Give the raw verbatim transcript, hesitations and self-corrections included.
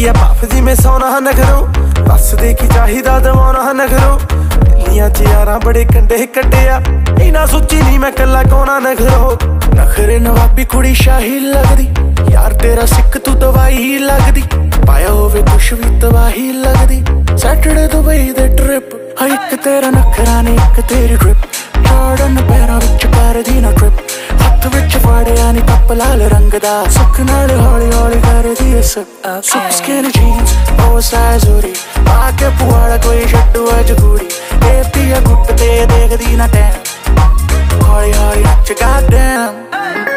की है पाफ जिमें सोना नखरो बस देखी चाहिदा दवाना नखरो दिल्लियां च यारां बड़े कंडे कड्डे आ इना सोची नहीं मैं कला कोना नखरो नखरे नवाबी कुड़ी शाही लगदी यार तेरा सिख तू दवाई लगदी पाया होवे कुछ भी तबाही लगदी सैटरडे दुबई दे ट्रिप हाँ एक तेरा नखरा ने एक तेरी ग्रिप जॉर्डन पैरां विच करदी ना ट्रिप हत्थ विच फड़िया नी कप लाल रंग दा सुख नाल हौली हौली करदी ऐ सब super skinny jeans oversize hoodie आके पुआड़ा कोई छड्डू अज कुड़ी ए पिया गुट ते देखदी ना टैम हौली हौली नच गॉडडैम